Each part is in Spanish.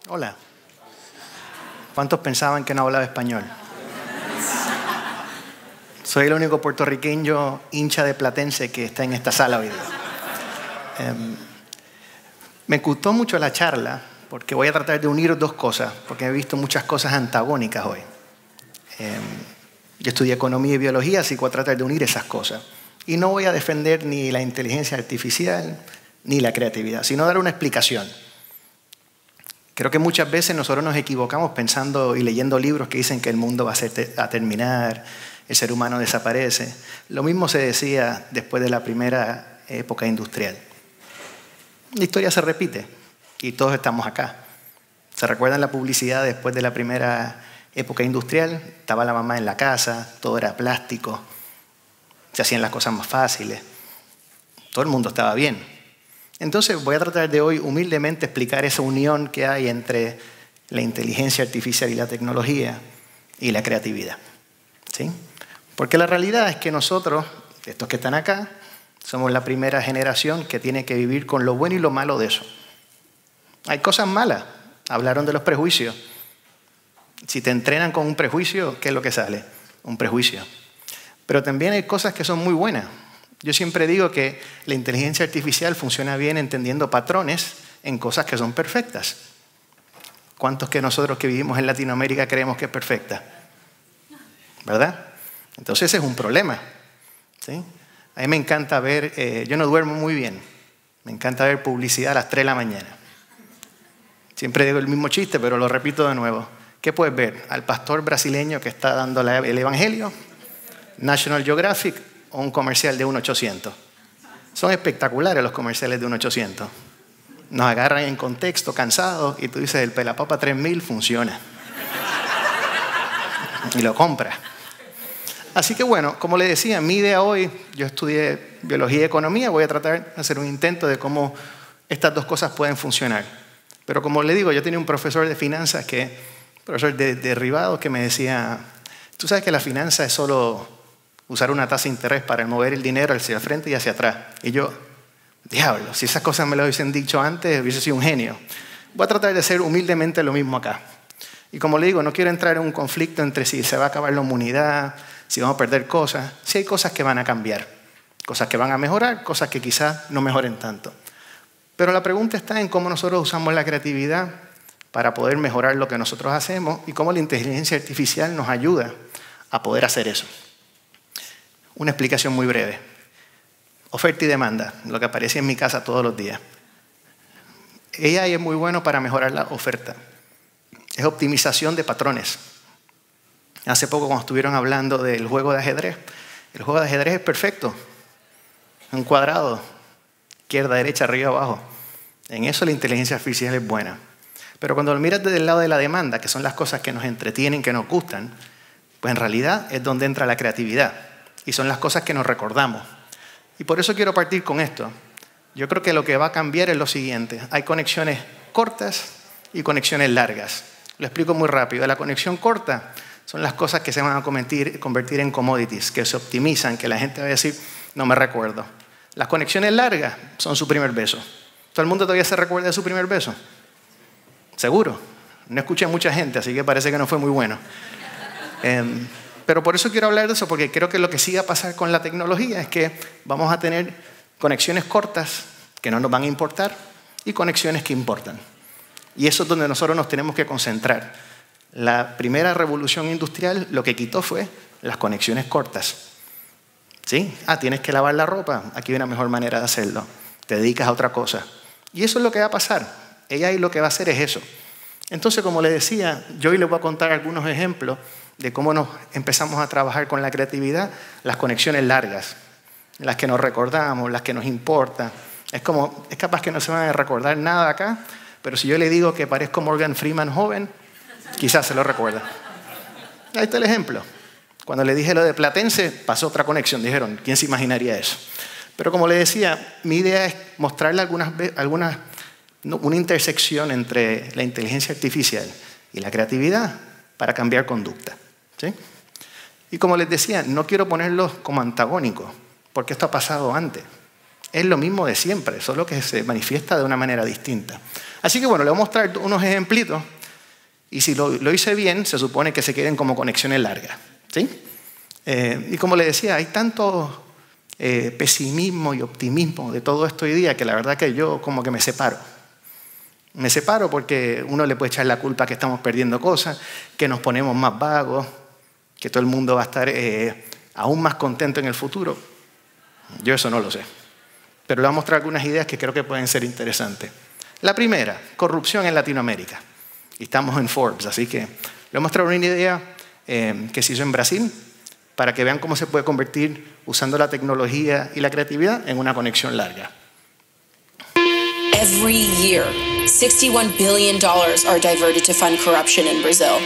Hola. ¿Cuántos pensaban que no hablaba español? Soy el único puertorriqueño hincha de Platense que está en esta sala hoy día. Me gustó mucho la charla porque voy a tratar de unir dos cosas, porque he visto muchas cosas antagónicas hoy. Yo estudié economía y biología, así que voy a tratar de unir esas cosas. Y no voy a defender ni la inteligencia artificial ni la creatividad, sino dar una explicación. Creo que muchas veces nosotros nos equivocamos pensando y leyendo libros que dicen que el mundo va a terminar, el ser humano desaparece. Lo mismo se decía después de la primera época industrial. La historia se repite y todos estamos acá. ¿Se recuerdan la publicidad después de la primera época industrial? Estaba la mamá en la casa, todo era plástico, se hacían las cosas más fáciles, todo el mundo estaba bien. Entonces voy a tratar de hoy humildemente explicar esa unión que hay entre la inteligencia artificial y la tecnología y la creatividad. ¿Sí? Porque la realidad es que nosotros, estos que están acá, somos la primera generación que tiene que vivir con lo bueno y lo malo de eso. Hay cosas malas. Hablaron de los prejuicios. Si te entrenan con un prejuicio, ¿qué es lo que sale? Un prejuicio. Pero también hay cosas que son muy buenas. Yo siempre digo que la inteligencia artificial funciona bien entendiendo patrones en cosas que son perfectas. ¿Cuántos que nosotros que vivimos en Latinoamérica creemos que es perfecta? ¿Verdad? Entonces ese es un problema. ¿Sí? A mí me encanta ver, yo no duermo muy bien, me encanta ver publicidad a las 3 de la mañana. Siempre digo el mismo chiste, pero lo repito de nuevo. ¿Qué puedes ver? Al pastor brasileño que está dando el evangelio, National Geographic o un comercial de 1-800. Son espectaculares los comerciales de 1-800. Nos agarran en contexto, cansados, y tú dices, el Pelapapa 3000 funciona. Y lo compras. Así que bueno, como le decía, mi idea hoy, yo estudié biología y economía, voy a tratar de hacer un intento de cómo estas dos cosas pueden funcionar. Pero como le digo, yo tenía un profesor de finanzas, profesor de derivados, que me decía, tú sabes que la finanza es solo usar una tasa de interés para mover el dinero hacia el frente y hacia atrás. Y yo, diablo, si esas cosas me lo hubiesen dicho antes, hubiese sido un genio. Voy a tratar de hacer humildemente lo mismo acá. Y como le digo, no quiero entrar en un conflicto entre si se va a acabar la humanidad, si vamos a perder cosas. Sí hay cosas que van a cambiar, cosas que van a mejorar, cosas que quizás no mejoren tanto. Pero la pregunta está en cómo nosotros usamos la creatividad para poder mejorar lo que nosotros hacemos y cómo la inteligencia artificial nos ayuda a poder hacer eso. Una explicación muy breve. Oferta y demanda, lo que aparece en mi casa todos los días. AI es muy bueno para mejorar la oferta. Es optimización de patrones. Hace poco cuando estuvieron hablando del juego de ajedrez, el juego de ajedrez es perfecto. Un cuadrado, izquierda, derecha, arriba, abajo. En eso la inteligencia artificial es buena. Pero cuando lo miras desde el lado de la demanda, que son las cosas que nos entretienen, que nos gustan, pues en realidad es donde entra la creatividad. Y son las cosas que nos recordamos. Y por eso quiero partir con esto. Yo creo que lo que va a cambiar es lo siguiente. Hay conexiones cortas y conexiones largas. Lo explico muy rápido. La conexión corta son las cosas que se van a convertir en commodities, que se optimizan, que la gente va a decir, no me recuerdo. Las conexiones largas son su primer beso. ¿Todo el mundo todavía se recuerda de su primer beso? ¿Seguro? No escuché a mucha gente, así que parece que no fue muy bueno. Pero por eso quiero hablar de eso, porque creo que lo que sí va a pasar con la tecnología es que vamos a tener conexiones cortas que no nos van a importar y conexiones que importan. Y eso es donde nosotros nos tenemos que concentrar. La primera revolución industrial lo que quitó fue las conexiones cortas. ¿Sí? Tienes que lavar la ropa. Aquí hay una mejor manera de hacerlo. Te dedicas a otra cosa. Y eso es lo que va a pasar. Ella ahí lo que va a hacer es eso. Entonces, como les decía, yo hoy les voy a contar algunos ejemplos de cómo nos empezamos a trabajar con la creatividad, las conexiones largas, las que nos recordamos, las que nos importan. Es capaz que no se van a recordar nada acá, pero si yo le digo que parezco Morgan Freeman joven, quizás se lo recuerda. Ahí está el ejemplo. Cuando le dije lo de Platense, pasó otra conexión. Dijeron, ¿quién se imaginaría eso? Pero como le decía, mi idea es mostrarle una intersección entre la inteligencia artificial y la creatividad para cambiar conducta. ¿Sí? Y como les decía, no quiero ponerlos como antagónicos, porque esto ha pasado antes. Es lo mismo de siempre, solo que se manifiesta de una manera distinta. Así que bueno, le voy a mostrar unos ejemplitos y si lo hice bien, se supone que se queden como conexiones largas, ¿sí? Y como le decía, hay tanto pesimismo y optimismo de todo esto hoy día que la verdad que yo como que me separo. Me separo porque uno le puede echar la culpa que estamos perdiendo cosas, que nos ponemos más vagos, que todo el mundo va a estar aún más contento en el futuro. Yo eso no lo sé. Pero le voy a mostrar algunas ideas que creo que pueden ser interesantes. La primera, corrupción en Latinoamérica. Y estamos en Forbes, así que le voy a mostrar una idea que se hizo en Brasil para que vean cómo se puede convertir usando la tecnología y la creatividad en una conexión larga. Every year, $61 billion are diverted to fund corruption in Brazil.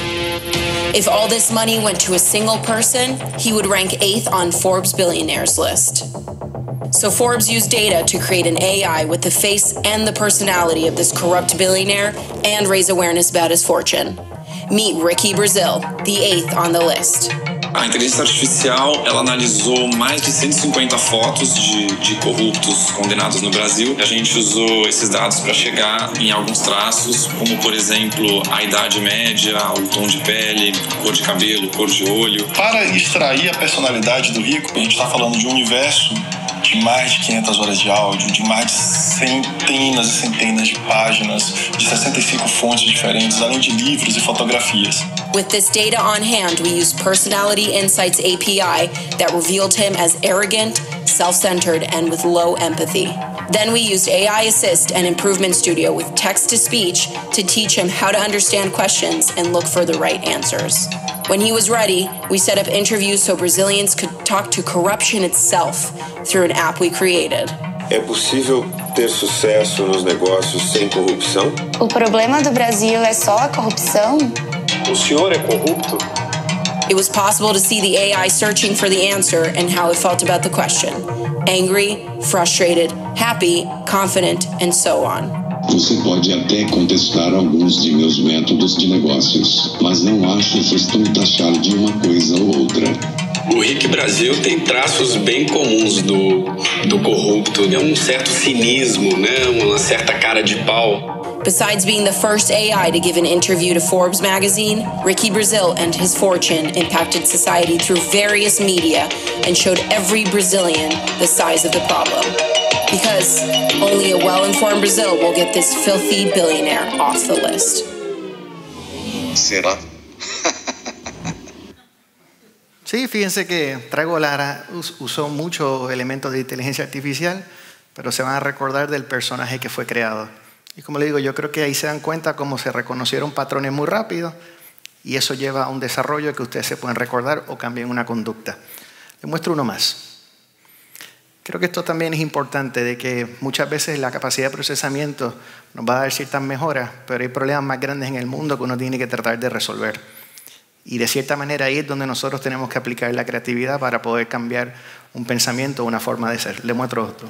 If all this money went to a single person, he would rank 8th on Forbes billionaires list. So Forbes used data to create an AI with the face and the personality of this corrupt billionaire and raise awareness about his fortune. Meet Ricky Brazil, the 8th on the list. A inteligência artificial, ela analisou mais de 150 fotos de corruptos condenados no Brasil. A gente usou esses dados para chegar em alguns traços, como, por exemplo, a idade média, o tom de pele, cor de cabelo, cor de olho. Para extrair a personalidade do rico, a gente está falando de um universo de mais de 500 horas de áudio, de mais de centenas e centenas de páginas, de 65 fontes diferentes, além de livros e fotografias. With this data on hand, we used Personality Insights API that revealed him as arrogant, self-centered, and with low empathy. Then we used AI Assist and Improvement Studio with text-to-speech to teach him how to understand questions and look for the right answers. When he was ready, we set up interviews so Brazilians could talk to corruption itself through an app we created. É possível ter sucesso nos negócios sem corrupção? O problema do Brasil é só a corrupção? O senhor é corrupto? It was possible to see the AI searching for the answer and how it felt about the question. Angry, frustrated, happy, confident, and so on. Você pode até contestar alguns de meus métodos de negócios, mas não acho justo me taxar de uma coisa ou outra. O Ricky Brasil tem traços bem comuns do corrupto. É certo cinismo, né? Uma certa cara de pau. Besides being the first AI to give an interview to Forbes magazine, Ricky Brazil and his fortune impacted society through various media and showed every Brazilian the size of the problem. Because only a well-informed Brazil will get this filthy billionaire off the list. Será? Sí, fíjense que Trago Lara usó muchos elementos de inteligencia artificial, pero se van a recordar del personaje que fue creado. Y como le digo, yo creo que ahí se dan cuenta cómo se reconocieron patrones muy rápido y eso lleva a un desarrollo que ustedes se pueden recordar o cambien una conducta. Les muestro uno más. Creo que esto también es importante, de que muchas veces la capacidad de procesamiento nos va a dar ciertas mejoras, pero hay problemas más grandes en el mundo que uno tiene que tratar de resolver. Y de cierta manera ahí es donde nosotros tenemos que aplicar la creatividad para poder cambiar un pensamiento o una forma de ser. Les muestro otro.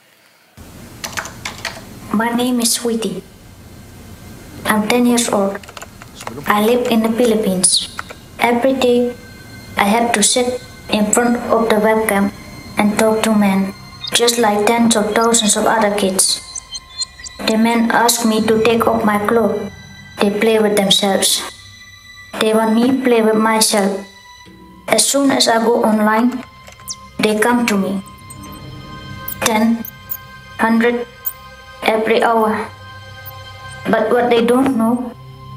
My name is Sweetie. I'm 10 years old. I live in the Philippines. Every day, I have to sit in front of the webcam and talk to men, just like tens of thousands of other kids. The men ask me to take off my clothes. They play with themselves. They want me to play with myself. As soon as I go online, they come to me. 10, 100, every hour. But what they don't know,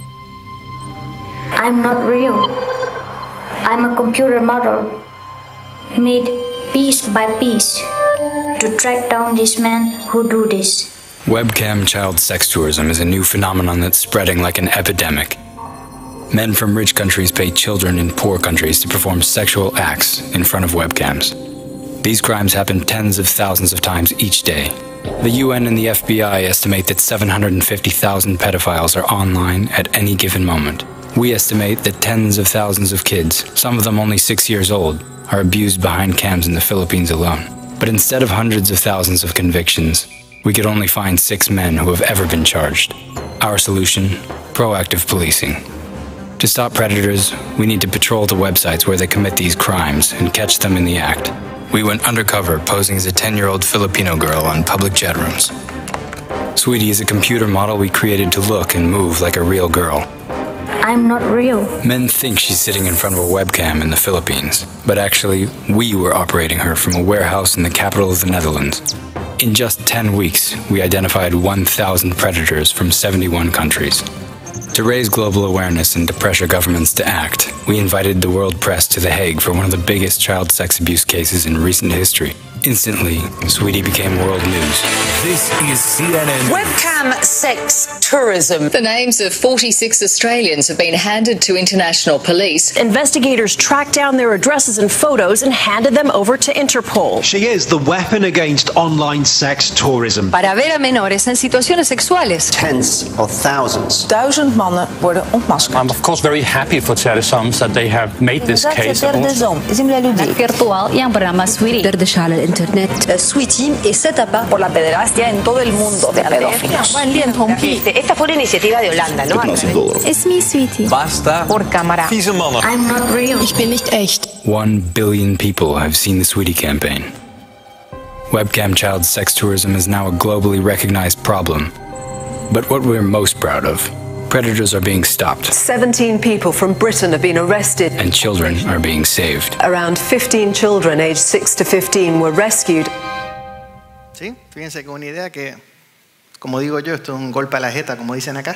I'm not real. I'm a computer model, made piece by piece to track down these men who do this. Webcam child sex tourism is a new phenomenon that's spreading like an epidemic. Men from rich countries pay children in poor countries to perform sexual acts in front of webcams. These crimes happen tens of thousands of times each day. The UN and the FBI estimate that 750,000 pedophiles are online at any given moment. We estimate that tens of thousands of kids, some of them only 6 years old, are abused behind cams in the Philippines alone. But instead of hundreds of thousands of convictions, we could only find 6 men who have ever been charged. Our solution? Proactive policing. To stop predators, we need to patrol the websites where they commit these crimes and catch them in the act. We went undercover, posing as a 10-year-old Filipino girl on public chat rooms. Sweetie is a computer model we created to look and move like a real girl. I'm not real. Men think she's sitting in front of a webcam in the Philippines, but actually, we were operating her from a warehouse in the capital of the Netherlands. In just 10 weeks, we identified 1,000 predators from 71 countries. To raise global awareness and to pressure governments to act, we invited the world press to The Hague for one of the biggest child sex abuse cases in recent history. Instantly, Sweetie became world news. This is CNN. Webcam sex tourism. The names of 46 Australians have been handed to international police. Investigators tracked down their addresses and photos and handed them over to Interpol. She is the weapon against online sex tourism. Para ver a menores en situaciones sexuales. Tens of thousands. 1000 mannen worden ontmaskerd. I'm of course very happy for Telesom that they have made this case. Virtual yang bernama Sweetie berdasal al internet. Sweetie es etapa por la pederastia en todo el mundo de pedófilos. Esta fue una iniciativa de Holanda, ¿no? It's me, Sweetie. Basta por cámara. Fiese Mannen. I'm not real. Ich bin nicht echt. 1 billion people have seen the Sweetie campaign. Webcam child sex tourism is now a globally recognized problem. But what we're most proud of, predators are being stopped. 17 people from Britain have been arrested. And children are being saved. Around 15 children aged 6 to 15 were rescued. Sí, fíjense que una idea que, como digo yo, esto es un golpe a la jeta, como dicen acá.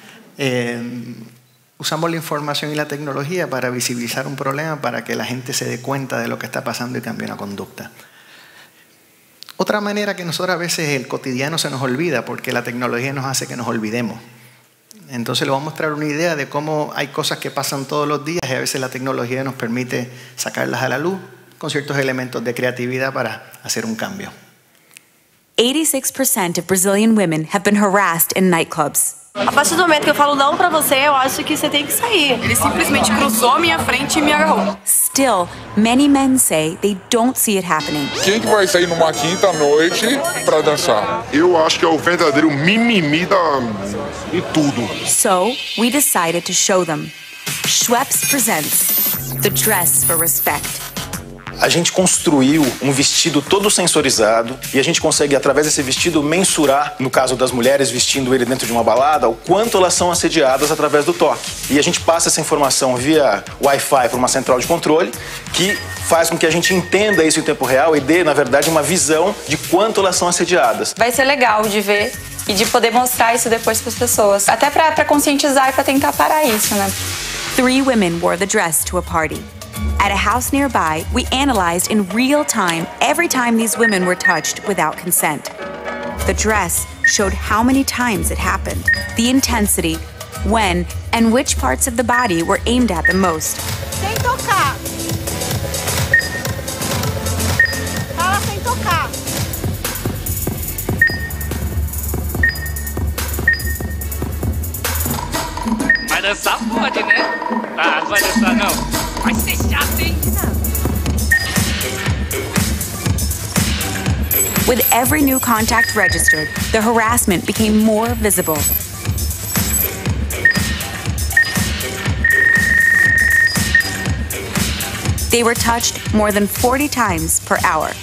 Usamos la información y la tecnología para visibilizar un problema, para que la gente se dé cuenta de lo que está pasando y cambie una conducta. Otra manera que nosotros a veces el cotidiano se nos olvida, porque la tecnología nos hace que nos olvidemos. Entonces le voy a mostrar una idea de cómo hay cosas que pasan todos los días y a veces la tecnología nos permite sacarlas a la luz con ciertos elementos de creatividad para hacer un cambio. 86% of Brazilian women have been harassed in nightclubs. A partir do momento que eu falo não pra você, eu acho que você tem que sair. Ele simplesmente cruzou a minha frente e me agarrou. Still, many men say they don't see it happening. Quem que vai sair numa quinta-noite pra dançar? Eu acho que é o verdadeiro mimimi de tudo. So, we decided to show them. Schweppes presents The Dress for Respect. A gente construiu um vestido todo sensorizado e a gente consegue, através desse vestido, mensurar, no caso das mulheres vestindo ele dentro de uma balada, o quanto elas são assediadas através do toque. E a gente passa essa informação via Wi-Fi para uma central de controle, que faz com que a gente entenda isso em tempo real e dê, na verdade, uma visão de quanto elas são assediadas. Vai ser legal de ver e de poder mostrar isso depois para as pessoas. Até para conscientizar e para tentar parar isso, né? 3 women wore the dress to a party. At a house nearby, we analyzed in real time every time these women were touched without consent. The dress showed how many times it happened, the intensity, when, and which parts of the body were aimed at the most. Sem tocar. Fala sem tocar. Vai dançar pode, né? Ah, não vai dançar não. Vai ser chato, hein? With every new contact registered, the harassment became more visible. They were touched more than 40 times per hour.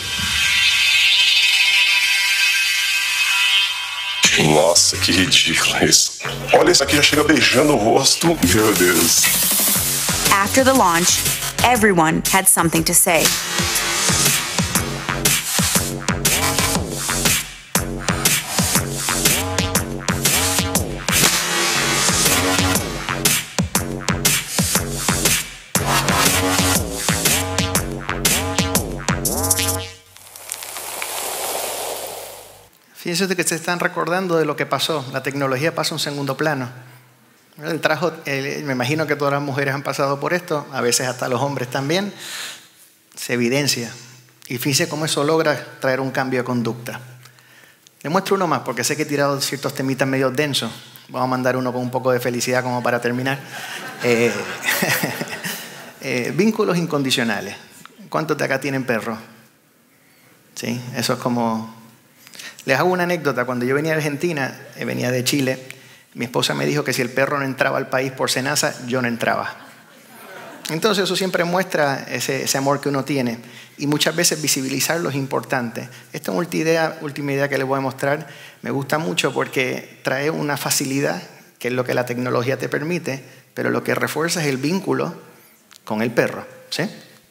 Nossa, que ridículo isso. Olha, isso aqui já chega beijando o rosto. Meu Deus. After the launch, everyone had something to say. Fíjense que se están recordando de lo que pasó. La tecnología pasa a un segundo plano. Me imagino que todas las mujeres han pasado por esto, a veces hasta los hombres también. Se evidencia. Y fíjense cómo eso logra traer un cambio de conducta. Les muestro uno más, porque sé que he tirado ciertos temitas medio densos. Vamos a mandar uno con un poco de felicidad como para terminar. Vínculos incondicionales. ¿Cuántos de acá tienen perros? ¿Sí? Eso es como... Les hago una anécdota. Cuando yo venía a Argentina, venía de Chile, mi esposa me dijo que si el perro no entraba al país por cenaza, yo no entraba. Entonces eso siempre muestra ese amor que uno tiene y muchas veces visibilizarlo es importante. Esta última idea que les voy a mostrar me gusta mucho porque trae una facilidad, que es lo que la tecnología te permite, pero lo que refuerza es el vínculo con el perro, ¿sí?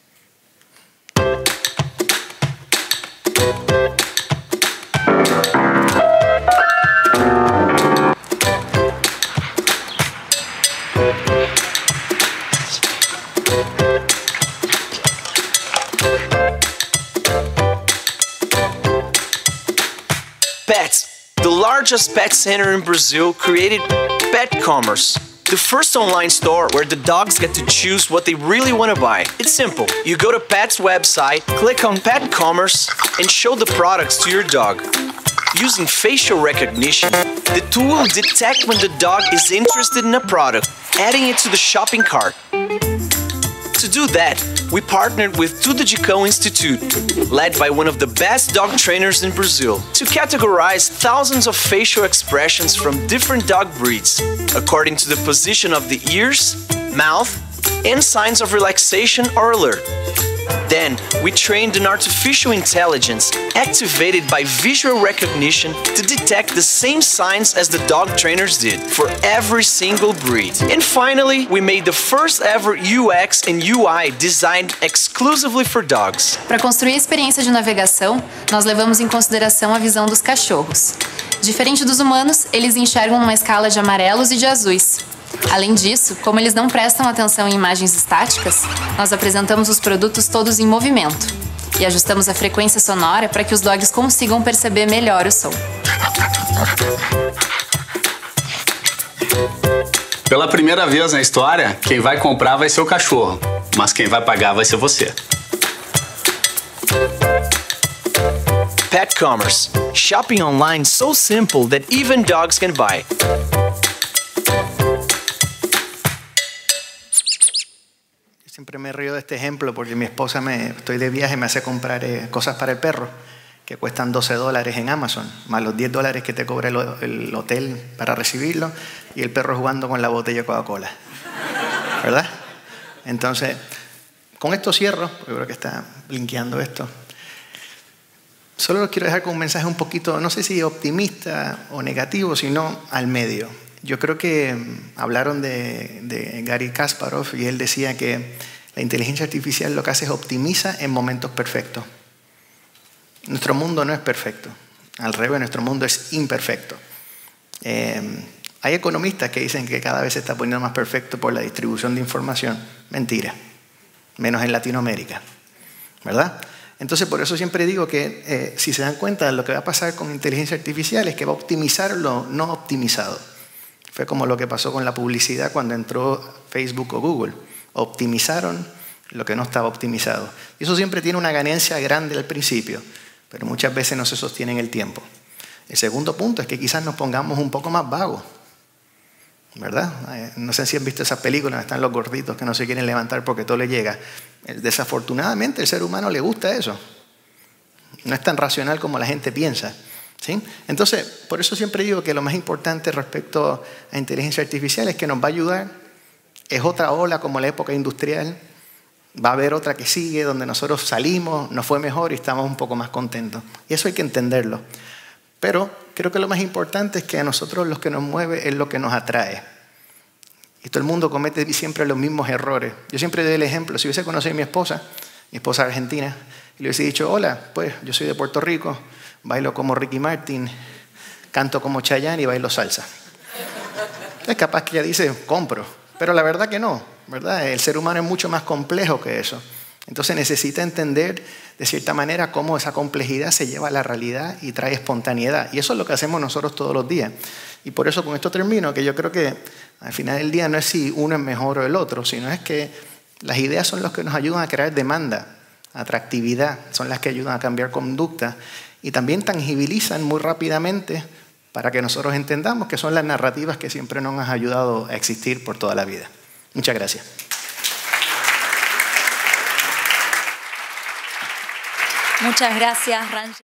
Pets, the largest pet center in Brazil, created Pet Commerce, the first online store where the dogs get to choose what they really want to buy. It's simple. You go to Pet's website, click on Pet Commerce, and show the products to your dog. Using facial recognition, the tool will detect when the dog is interested in a product, adding it to the shopping cart. To do that, we partnered with Tudo de Cão Institute, led by one of the best dog trainers in Brazil, to categorize thousands of facial expressions from different dog breeds, according to the position of the ears, mouth, and signs of relaxation or alert. Then, we trained an artificial intelligence activated by visual recognition to detect the same signs as the dog trainers did for every single breed. And finally, we made the first ever UX and UI designed exclusively for dogs. Para construir a experiência de navegação, nós levamos em consideração a visão dos cachorros. Diferente dos humanos, eles enxergam numa escala de amarelos e de azuis. Além disso, como eles não prestam atenção em imagens estáticas, nós apresentamos os produtos todos em movimento e ajustamos a frequência sonora para que os dogs consigam perceber melhor o som. Pela primeira vez na história, quem vai comprar vai ser o cachorro, mas quem vai pagar vai ser você. Pet Commerce, shopping online so simple that even dogs can buy. Siempre me río de este ejemplo porque mi esposa, estoy de viaje, me hace comprar cosas para el perro que cuestan $12 en Amazon, más los $10 que te cobra el hotel para recibirlo y el perro jugando con la botella de Coca-Cola, ¿verdad? Entonces, con esto cierro, yo creo que está blinkeando esto. Solo los quiero dejar con un mensaje un poquito, no sé si optimista o negativo, sino al medio. Yo creo que hablaron de Gary Kasparov y él decía que la inteligencia artificial lo que hace es optimiza en momentos perfectos. Nuestro mundo no es perfecto. Al revés, nuestro mundo es imperfecto. Hay economistas que dicen que cada vez se está poniendo más perfecto por la distribución de información. Mentira. Menos en Latinoamérica. ¿Verdad? Entonces, por eso siempre digo que si se dan cuenta, lo que va a pasar con inteligencia artificial es que va a optimizar lo no optimizado. Fue como lo que pasó con la publicidad cuando entró Facebook o Google. Optimizaron lo que no estaba optimizado. Y eso siempre tiene una ganancia grande al principio, pero muchas veces no se sostiene en el tiempo. El segundo punto es que quizás nos pongamos un poco más vagos, ¿verdad? No sé si han visto esas películas, están los gorditos que no se quieren levantar porque todo les llega. Desafortunadamente, al ser humano le gusta eso. No es tan racional como la gente piensa. ¿Sí? Entonces, por eso siempre digo que lo más importante respecto a inteligencia artificial es que nos va a ayudar. Es otra ola como la época industrial. Va a haber otra que sigue donde nosotros salimos, nos fue mejor y estamos un poco más contentos. Y eso hay que entenderlo. Pero creo que lo más importante es que a nosotros lo que nos mueve es lo que nos atrae. Y todo el mundo comete siempre los mismos errores. Yo siempre doy el ejemplo. Si hubiese conocido a mi esposa argentina, y le hubiese dicho, hola, pues yo soy de Puerto Rico, bailo como Ricky Martin, canto como Chayanne y bailo salsa. Es capaz que ella dice, compro. Pero la verdad que no, ¿verdad? El ser humano es mucho más complejo que eso. Entonces necesita entender de cierta manera cómo esa complejidad se lleva a la realidad y trae espontaneidad. Y eso es lo que hacemos nosotros todos los días. Y por eso con esto termino, que yo creo que al final del día no es si uno es mejor o el otro, sino es que las ideas son las que nos ayudan a crear demanda, atractividad, son las que ayudan a cambiar conducta y también tangibilizan muy rápidamente para que nosotros entendamos que son las narrativas que siempre nos han ayudado a existir por toda la vida. Muchas gracias. Muchas gracias, Ranjit.